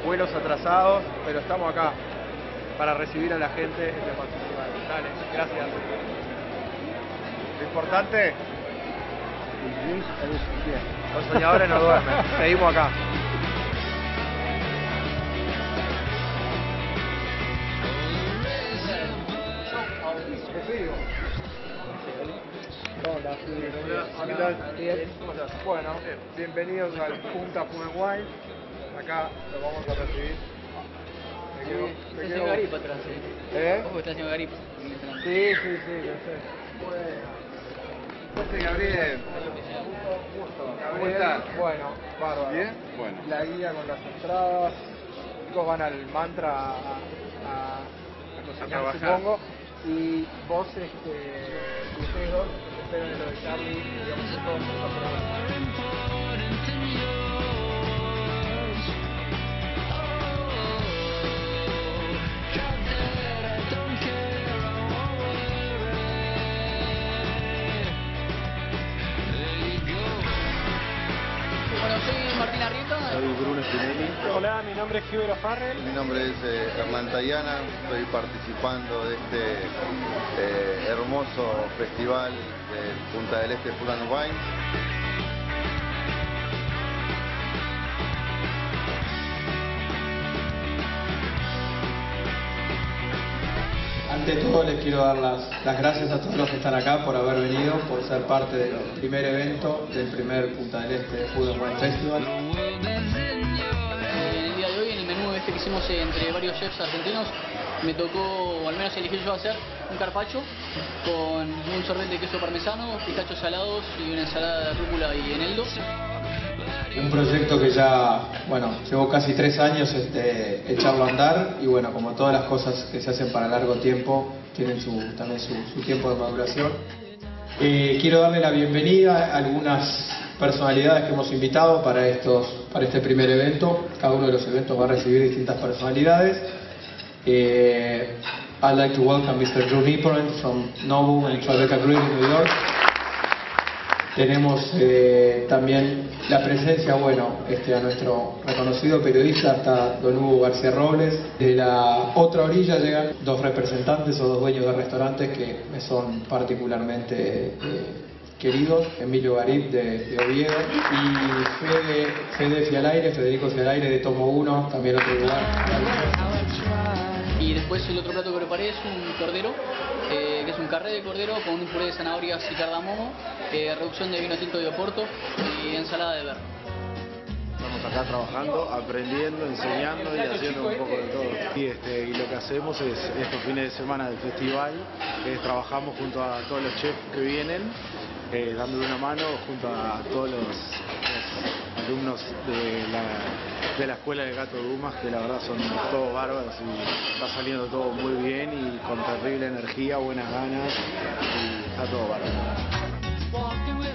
vuelos atrasados, pero estamos acá para recibir a la gente en el festival. Dale, gracias. Lo importante, los soñadores no duermen, seguimos acá. ¿Qué tal? Bien. Bueno, bienvenidos al Punta Food and Wine. Acá lo vamos a recibir. Está haciendo garipa atrás, Ojo, está haciendo garipa. Sí, lo sé. Bueno. Gabriel. ¿Cómo estás? Bueno, bárbaro. ¿Bien? Bueno. La guía con las entradas. Los chicos van al mantra a cocinar, supongo. Y vos, y ustedes dos, espero en lo de Charlie, digamos, todo Bueno, soy Martín Arrieta. Soy Bruno Spinelli. Hola, mi nombre es Gibero Farrell. Mi nombre es Hernán Tayana. Estoy participando de este hermoso festival del Punta del Este Food and Wine. Ante todo les quiero dar las gracias a todos los que están acá por haber venido, por ser parte del primer evento del primer Punta del Este Food and Wine Festival. El día de hoy, en el menú que hicimos entre varios chefs argentinos, me tocó, o al menos elegí yo, hacer un carpaccio con un sorbete de queso parmesano, pistachos salados y una ensalada de rúcula y eneldo. Un proyecto que ya, llevó casi 3 años echarlo a andar y como todas las cosas que se hacen para largo tiempo, tienen también su tiempo de maduración. Quiero darle la bienvenida a algunas personalidades que hemos invitado para este primer evento. Cada uno de los eventos va a recibir distintas personalidades. I'd like to welcome Mr. Drew Nippon from Nobu and Tribeca Grill in New York. Tenemos también la presencia, a nuestro reconocido periodista, está don Hugo García Robles. De la otra orilla llegan 2 representantes o 2 dueños de restaurantes que me son particularmente queridos, Emilio Garib de Oviedo y Federico Fialaire de Tomo 1, también otro lugar. Y después el otro plato que preparé es un cordero, que es un carré de cordero con un puré de zanahorias y cardamomo, reducción de vino tinto de Oporto y ensalada de berro. Estamos acá trabajando, aprendiendo, enseñando y haciendo un poco de todo. Y lo que hacemos es estos fines de semana del festival, trabajamos junto a todos los chefs que vienen, dándole una mano junto a todos los alumnos de la escuela de Gato Dumas, que la verdad son todos bárbaros y está saliendo todo muy bien y con terrible energía, buenas ganas y está todo bárbaro.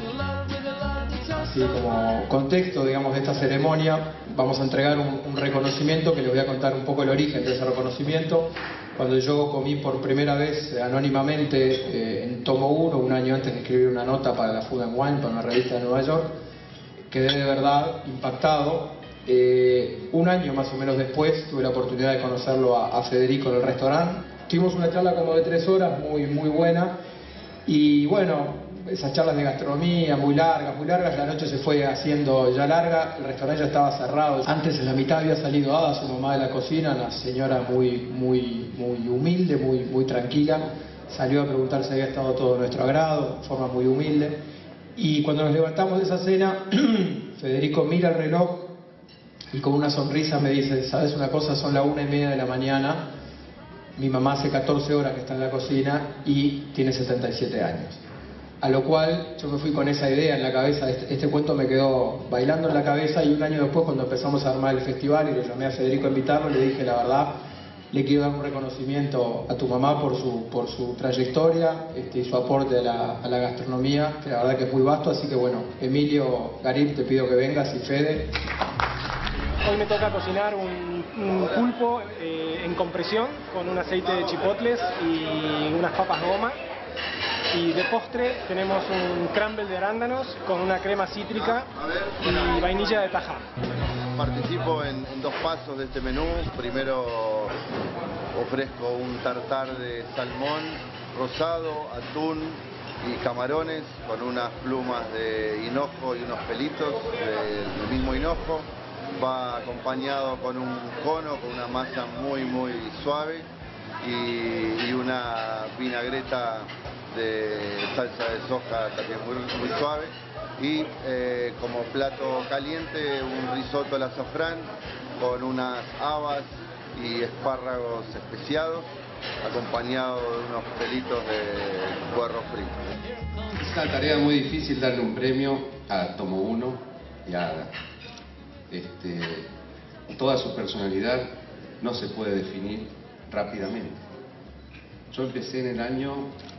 Así como contexto, de esta ceremonia, vamos a entregar un reconocimiento que les voy a contar un poco el origen de ese reconocimiento. Cuando yo comí por primera vez anónimamente en Tomo 1, un año antes de escribir una nota para la Food and Wine, para una revista de Nueva York, quedé de verdad impactado. Un año más o menos después tuve la oportunidad de conocerlo a Federico en el restaurante. Tuvimos una charla como de 3 horas, muy buena. Y esas charlas de gastronomía muy largas, la noche se fue haciendo ya larga, el restaurante ya estaba cerrado. Antes en la mitad había salido Ada, su mamá de la cocina, una señora muy humilde, muy tranquila. Salió a preguntar si había estado todo a nuestro agrado, de forma muy humilde. Y cuando nos levantamos de esa cena, Federico mira el reloj y con una sonrisa me dice: ¿sabes una cosa? Son las 1:30 de la mañana, mi mamá hace 14 horas que está en la cocina y tiene 77 años. A lo cual yo me fui con esa idea en la cabeza, este cuento me quedó bailando en la cabeza, y un año después, cuando empezamos a armar el festival y le llamé a Federico a invitarlo, le dije: la verdad, le quiero dar un reconocimiento a tu mamá por su trayectoria y su aporte a la gastronomía, que la verdad que es muy vasto. Así que Emilio Garib, te pido que vengas, y Fede. Hoy me toca cocinar un pulpo en compresión con un aceite de chipotles y unas papas goma. Y de postre tenemos un crumble de arándanos con una crema cítrica y vainilla de Tajá. participo en dos pasos de este menú. Primero ofrezco un tartar de salmón rosado, atún y camarones con unas plumas de hinojo y unos pelitos del mismo hinojo. Va acompañado con un cono, con una masa muy suave y una vinagreta de salsa de soja también muy suave. Y como plato caliente, un risotto al azafrán con unas habas y espárragos especiados, acompañado de unos pelitos de puerro frito. Es una tarea muy difícil darle un premio a Tomo 1 y a Ada. Toda su personalidad no se puede definir rápidamente. Yo empecé en el año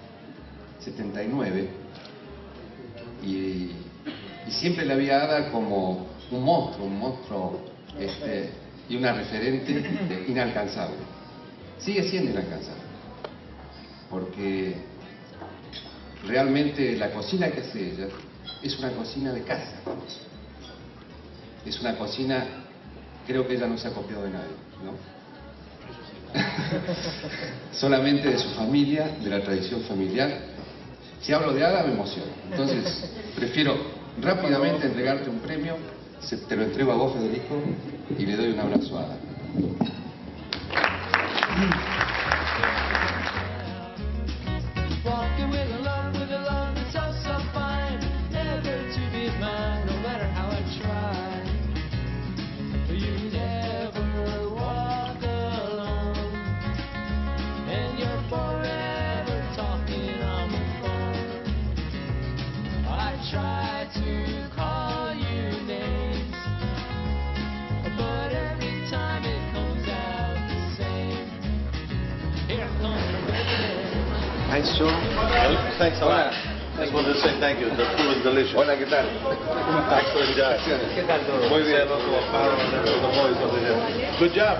79 y siempre la vi a Ada como un monstruo y una referente inalcanzable. Sigue siendo inalcanzable, porque realmente la cocina que hace ella es una cocina de casa. Es una cocina, creo que ella no se ha copiado de nadie, ¿no? Solamente de su familia, de la tradición familiar. Si hablo de Ada me emociono. Entonces, prefiero rápidamente entregarte un premio. Te lo entrego a vos, Federico, y le doy un abrazo a Ada. Maestro. Thanks a lot. Just wanted to say thank you. The food was delicious. Hola, ¿qué tal? Excellent job. ¿Qué tal todo? Muy bien. Good job.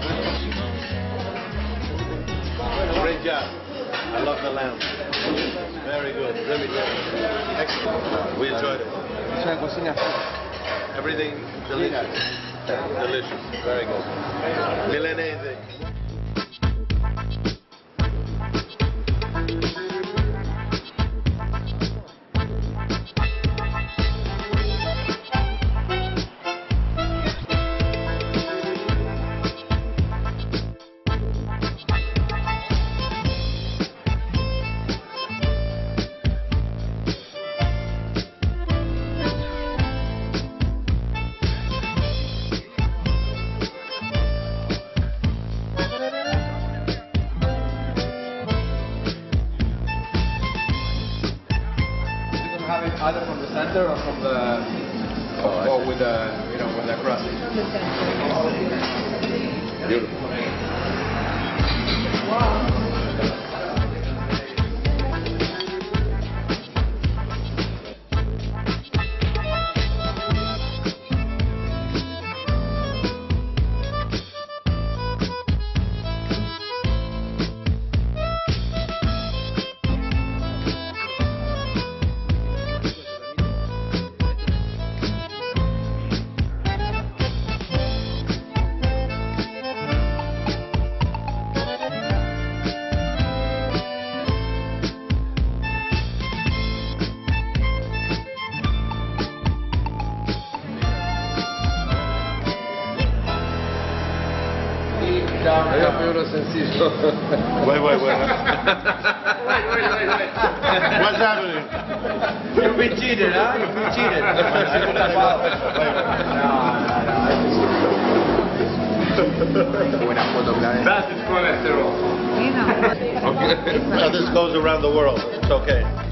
Great job. I love the lamb. Very good. Really good. Excellent. We enjoyed it. Es una cocina. Everything delicious. Delicious. Very good. Milanese. Either from the center or from the or with the with the crust. Beautiful. Era peor sencillo. Wait. What's happening? You've been cheated, huh? You've been cheated. Buena foto, That is cholesterol. Now this goes around the world. It's okay.